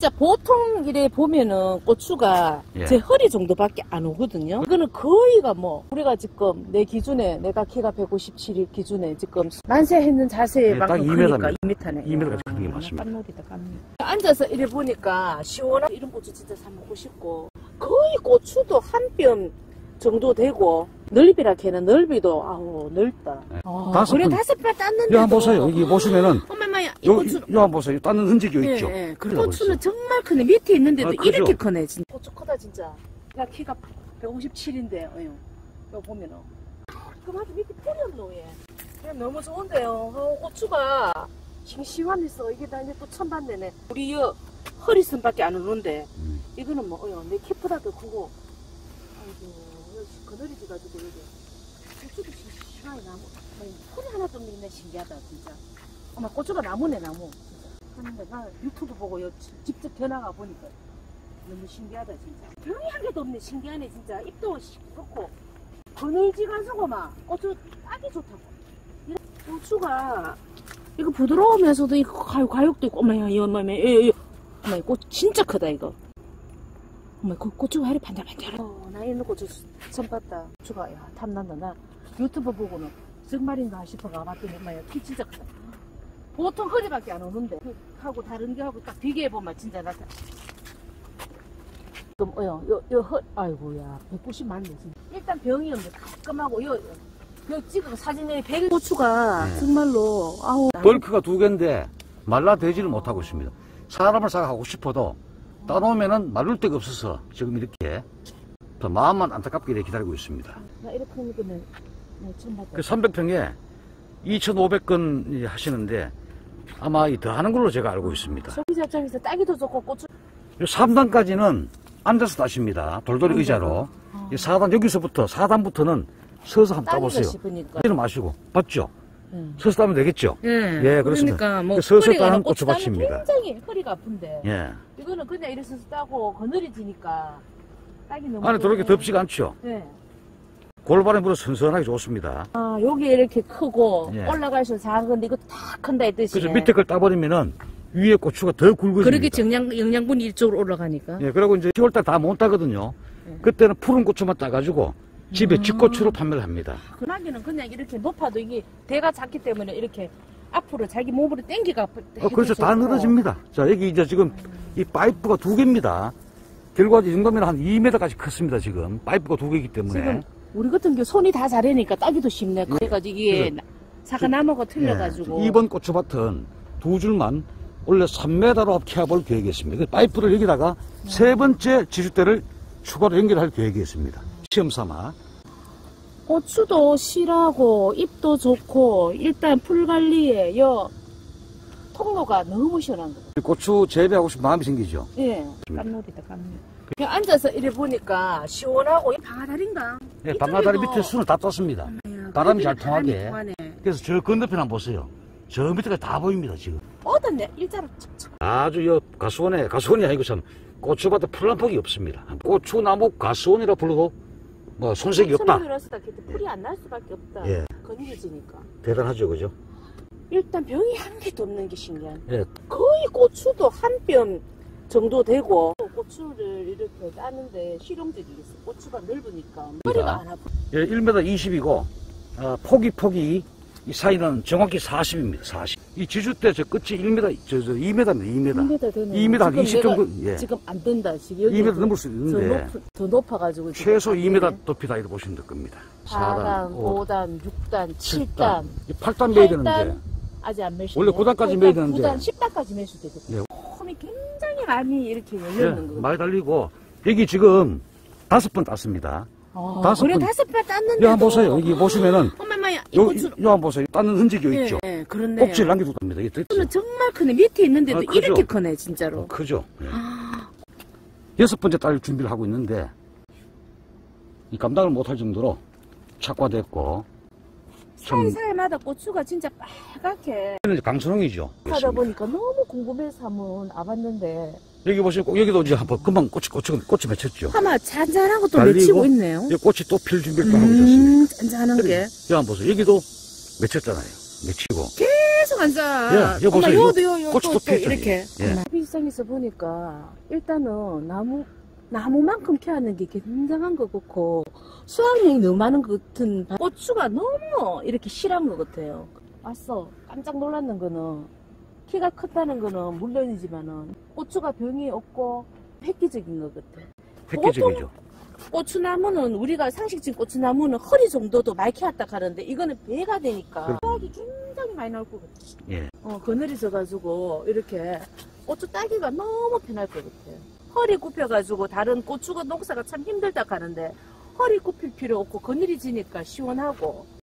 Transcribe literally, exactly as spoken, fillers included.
진짜 보통 이래 보면은 고추가 예. 제 허리 정도밖에 안 오거든요. 이거는 거의가 뭐 우리가 지금 내 기준에 내가 키가 백오십칠 기준에 지금 만세했는 자세만큼 예, 크니까 이 미터네. 이 미터까지 크는 게 맞습니다. 깜놀이다 깜놀. 앉아서 이래 보니까 시원한 이런 고추 진짜 사 먹고 싶고 거의 고추도 한 뼘 정도 되고 넓이라 걔는 넓이도 아우 넓다. 네. 아, 다섯 그래 번. 다섯 발 땄는데. 여기 한번 보세요. 여기 보시면은 엄마마야 이 여기 고추. 여기 한번 보세요. 땄는 흔적이 여기 예, 있죠. 예. 그 그래요, 고추는 벌써. 정말 크네. 밑에 있는데도 아, 그죠? 이렇게 크네 진짜. 고추 크다 진짜. 나 키가 백오십칠인데 어, 이거 보면은. 그럼 아주 밑에 뿌리 없노 얘. 그냥 너무 좋은데요. 어, 고추가 싱싱하면서 이게 다 이제 또 천반대네. 우리 여 허리선밖에 안 오는데 음. 이거는 뭐 어여 내 키보다 더 크고. 아이고 여기 그늘이지 가지고 여기. 고추도 싱싱하게 나무. 풀이 하나도 없네. 신기하다 진짜. 어머 고추가 나무네 나무. 하는데 나 유튜브 보고 여, 직접 변화가 보니까 너무 신기하다 진짜. 병이 한 개도 없네. 신기하네 진짜. 입도 좋고 그늘지간서고 막 고추 딱이 좋다고. 이 고추가 이거 부드러우면서도 이거 가육, 가육도 있고 어머야 이 어머야 이 어머 꽃 진짜 크다 이거. 어머 그 고추가 이렇게 반짝반짝. 어, 나 이런 고추 처음 봤다. 고추가 야 탐난다. 나 유튜브 보고는 정말인가 싶어가 봤더니 엄마야 키 진짜 크다. 보통 허리밖에 안 오는데 그 하고 다른 게 하고 딱 비교해보면 진짜 나타. 지금 어여 요 요 허 아이고야 백구십 맞네 진짜. 일단 병이 없네. 깔끔하고 요 요 찍은 사진에 백 고추가 네. 정말로 아우 벌크가 두 개인데 말라되지를 못하고 있습니다. 사람을 사가고 싶어도 따놓으면은 말릴 데가 없어서 지금 이렇게 더 마음만 안타깝게 이렇게 기다리고 있습니다. 나 이렇게 하는 거는 처음 봤다. 그 삼백 평에 이천오백 건 하시는데 아마 더 하는 걸로 제가 알고 있습니다. 소비자 입장에서 따기도 좋고 고추 삼 단까지는 앉아서 따십니다. 돌돌이 의자로. 아. 사 단 여기서부터 사 단부터는 서서 한번 따기가 따보세요. 싶으니까. 이러 마시고 맞죠? 응. 서서 따면 되겠죠? 예. 예, 그렇습니다. 그러니까 뭐 서서 허리가 따는 고추 따면 고추밭입니다. 굉장히 허리가 아픈데. 예. 이거는 그냥 이래서 따고 그늘이지니까 따기 너무. 안에 들어오게 좋네. 덥지가 않죠? 네. 골반에 물어 선선하게 좋습니다. 아, 여기 이렇게 크고 예. 올라갈수록 작은 건데 이거 다 큰다 했듯이. 그래서 밑에 걸 따버리면은 위에 고추가 더 굵어집니다. 그렇게 정량, 영양분이 이쪽으로 올라가니까. 예, 그리고 이제 시월달 다 못 따거든요. 예. 그때는 푸른 고추만 따가지고 집에 음. 집고추로 판매를 합니다. 그나기는 그냥 이렇게 높아도 이게 대가 작기 때문에 이렇게 앞으로 자기 몸으로 당기가. 어, 그래서 다 늘어집니다. 자, 여기 이제 지금 이 파이프가 두 개입니다. 결과적으로 이 정도면 한 이 미터까지 컸습니다, 지금. 파이프가 두 개이기 때문에. 지금 우리 같은 경우 손이 다 자라니까 따기도 쉽네. 그래가지고 이게 그래. 사과나무가 틀려가지고. 예, 이번 고추밭은 두 줄만 원래 삼 미터로 캐볼 계획이 있습니다. 파이프를 여기다가 네. 세 번째 지주대를 추가로 연결할 계획이 있습니다. 시험 삼아. 고추도 실하고 잎도 좋고 일단 풀 관리에 여 통로가 너무 시원한 거. 고추 재배하고 싶은 마음이 생기죠. 예, 깜놀이다 깜놀. 그냥 앉아서 이래 보니까 시원하고 이 방아다리인가? 예, 방아다리 밑에 순을 다 떴습니다. 바람이 잘 통하게. 통하네. 그래서 저 건너편 한번 보세요. 저 밑에가 다 보입니다, 지금. 뻗었네 일자로 척척. 아주 여 가수원에, 가수원이 아니고 참 고추밭에 풀 한 폭이 없습니다. 고추나무 가수원이라 불러도 뭐 손색이 없다. 들었을 때 풀이 안 날 수밖에 없다. 예. 건조지니까. 대단하죠, 그죠? 일단 병이 한 개도 없는 게 신기한. 예. 거의 고추도 한 뼘 정도 되고 고추를 이렇게 따는데 실용적이 있어. 고추가 넓으니까 머리가 안 아파. 예, 일 미터 이십이고 어, 폭이 폭이 이 사이는 정확히 사십입니다. 사십. 이 지주대 저 끝이 일 미터, 저, 저 이 미터입니다. 이 미터. 이 미터 되네. 이 미터 한 지금 이십 내가 정도. 예. 지금 안 된다. 지금 여기 이 미터 넘을 수 있는데 더, 높, 더 높아가지고 최소 이 미터 높이다 이렇게 보시면 될 겁니다. 사 단, 오 단, 육 단, 칠 단, 팔 단 매야 되는데 아직 안 매시네. 원래 구 단까지 매야 되는데. 구 단, 십 단까지 매실 때 됐어. 예. 홈이 굉장히 많이 이렇게 열려 예, 있는 거. 많이 달리고 여기 지금 다섯 번 땄습니다. 아, 다섯 그래 번. 다섯 번 땄는데. 여기 한번 보세요. 여기 보시면은 엄마마야 이 여기, 고추. 여기 한번 보세요. 따는 흔적이 여기 예, 있죠. 예, 그렇네. 꼭지를 남겨두고 갑니다. 이게 됐죠? 고추는 정말 크네. 밑에 있는데도 아, 크죠? 이렇게 크네 진짜로. 어, 크죠. 예. 아, 여섯 번째 딸 준비를 하고 있는데 이 감당을 못할 정도로 착화됐고 좀 살살마다 고추가 진짜 빨갛게 이제 강선홍이죠. 하다 보니까 너무 궁금해서 한번 와봤는데 여기 보시면 꼭 여기도 이제 한번 금방 꽃이 꽃이 꽃이 맺혔죠. 아마 잔잔하고 또 달리고, 맺히고 있네요. 이 꽃이 또 필 준비를 또 하고 있습니다. 음, 잔잔한 게 여기 한번 보세요. 여기도 맺혔잖아요. 맺히고 계속 고추 완자. 예, 여 보세요. 요도 요, 요, 고추도 또, 또 피었죠, 이렇게. 예. 비상에서 보니까 일단은 나무 나무만큼 캐하는 게 굉장한 것 같고 수확량이 너무 많은 것 같은 고추가 너무 이렇게 실한 것 같아요. 왔어. 깜짝 놀랐는 거는 키가 컸다는 거는 물론이지만은 고추가 병이 없고 획기적인 것 같아. 획기적이죠. 고추나무는 우리가 상식적인 고추나무는 허리 정도도 많이 캐왔다 하는데 이거는 배가 되니까 수확이 굉장히 많이 나올 것 같아. 예. 어, 그늘이져가지고 이렇게 고추 따기가 너무 편할 것 같아요. 허리 굽혀가지고 다른 고추가 농사가 참 힘들다 하는데 허리 굽힐 필요 없고 그늘이 지니까 시원하고